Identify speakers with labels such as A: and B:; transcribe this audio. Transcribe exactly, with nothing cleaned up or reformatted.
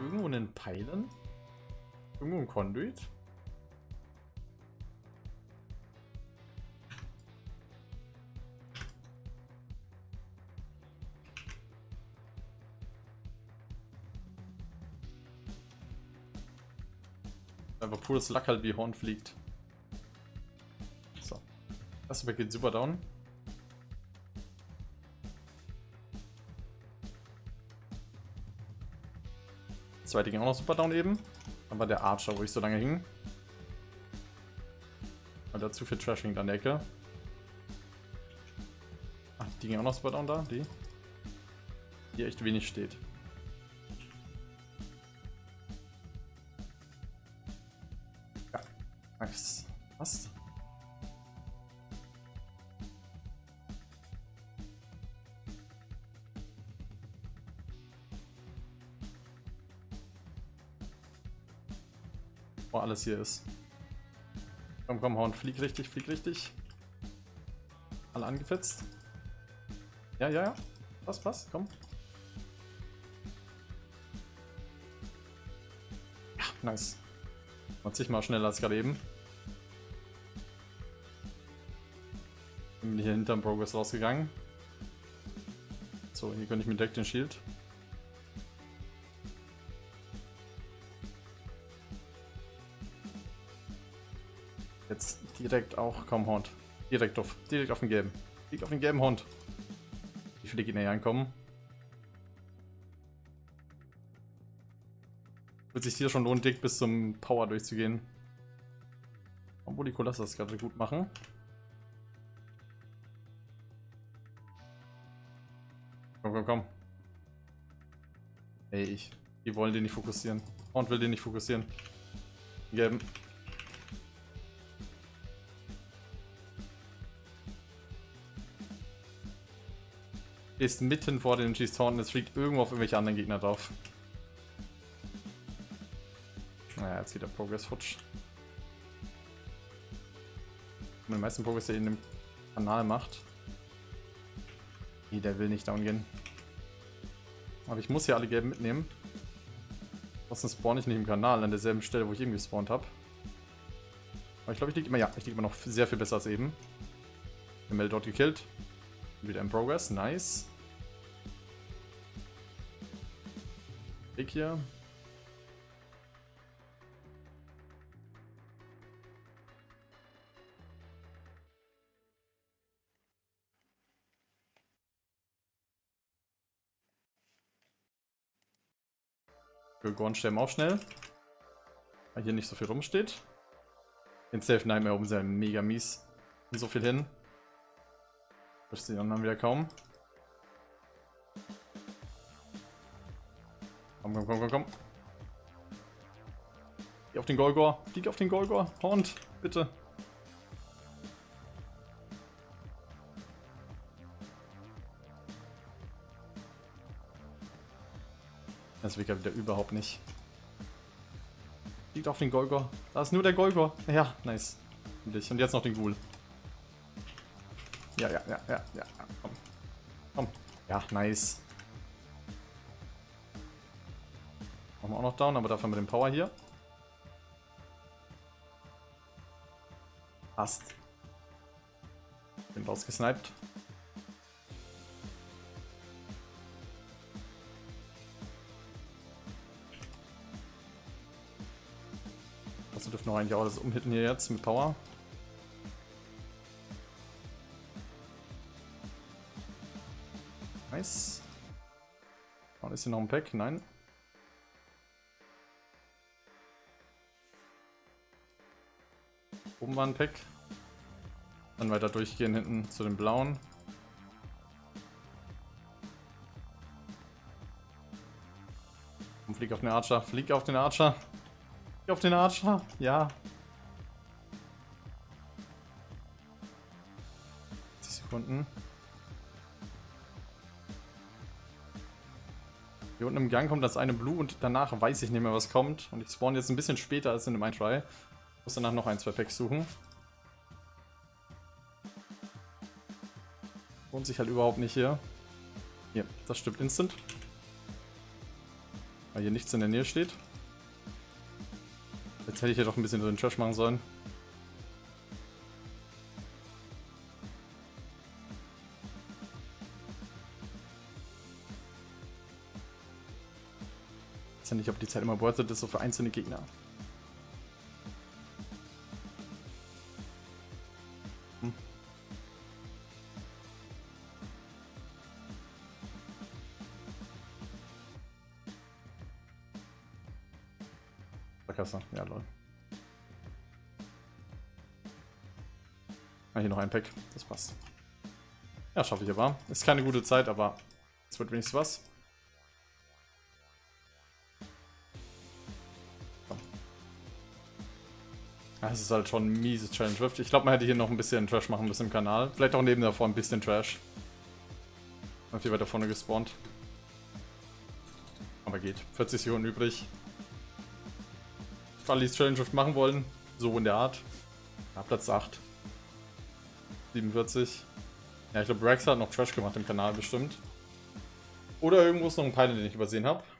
A: irgendwo einen Pylon? Irgendwo ein Conduit? Einfach pures Lack halt, wie Horn fliegt. So. Das Pack geht super down. Das zweite ging auch noch super down eben. Aber der Archer, wo ich so lange hing. Weil da zu viel Trash hing an der Ecke. Ach, die ging auch noch super down da, die. Die echt wenig steht. Ja, nice. Was? Wo alles hier ist. Komm, komm, Horn, flieg richtig, flieg richtig. Alle angefetzt. Ja, ja, ja. Passt, passt, komm. Ja, nice. Mal zigmal schneller als gerade eben. Bin hier hinterm Progress rausgegangen. So, hier könnte ich mir direkt den Shield. Jetzt direkt auch, komm Hund. Direkt auf, direkt auf den gelben. Direkt auf den gelben Hund. Wie viele Gegner hier ankommen? Wird sich hier schon lohnen, dick bis zum Power durchzugehen. Obwohl die Kolosser das gerade gut machen. Komm, komm, komm. Ey, ich. Die wollen den nicht fokussieren. Und will den nicht fokussieren. Den gelben. Ist mitten vor den schießt Horn, es fliegt irgendwo auf irgendwelche anderen Gegner drauf. Naja, jetzt geht der Progress futsch. Den meisten Progress, der in dem Kanal macht. Nee, der will nicht down gehen. Aber ich muss ja alle gelben mitnehmen. Sonst spawn ich nicht im Kanal an derselben Stelle, wo ich eben gespawnt habe. Aber ich glaube, ich liege immer, ja, ich liege immer noch sehr viel besser als eben. Der Mel dort gekillt. Wieder im Progress, nice. Weg hier. Für Gorn sterben auch schnell. Weil hier nicht so viel rumsteht. Den Safe Nightmare oben sehr mega mies. Und so viel hin. Das die anderen wieder kaum. Komm, komm, komm, komm, komm. Geh auf den Golgor. Flieg auf den Golgor. Haunt, bitte. Das will er wieder überhaupt nicht. Fliegt auf den Golgor. Da ist nur der Golgor. Ja, nice. Und jetzt noch den Ghoul. Ja, ja, ja, ja, ja. Komm. Komm. Ja, nice. Machen wir auch noch down, aber dafür mit dem Power hier. Passt. Bin rausgesniped. Also dürfen wir eigentlich auch alles umhitten hier jetzt mit Power. Nice. Und ist hier noch ein Pack? Nein. Oben war ein Pack. Dann weiter durchgehen hinten zu den blauen. Und flieg auf den Archer. Flieg auf den Archer. Flieg auf den Archer. Ja. zehn Sekunden. Hier unten im Gang kommt das eine Blue und danach weiß ich nicht mehr, was kommt. Und ich spawn jetzt ein bisschen später als in dem ein-Try. Muss danach noch ein, zwei Packs suchen. Lohnt sich halt überhaupt nicht hier. Hier, das stimmt instant. Weil hier nichts in der Nähe steht. Jetzt hätte ich ja doch ein bisschen so den Trash machen sollen. Ich weiß ja nicht, ob die Zeit immer worth it ist, so für einzelne Gegner. Hm. Kasse. Ja, lol. Ah, hier noch ein Pack. Das passt. Ja, schaffe ich aber. Ist keine gute Zeit, aber es wird wenigstens was. Komm. Ja, es ist halt schon ein mieses Challenge Rift. Ich glaube, man hätte hier noch ein bisschen Trash machen müssen im Kanal. Vielleicht auch neben davor ein bisschen Trash. Und viel weiter vorne gespawnt. Aber geht. vierzig Sekunden übrig. Alle, die das Challenge Rift machen wollen, so in der Art. Ja, Platz acht. siebenundvierzig. Ja, ich glaube, Rex hat noch Trash gemacht im Kanal bestimmt. Oder irgendwo ist noch ein Pilot, den ich übersehen habe.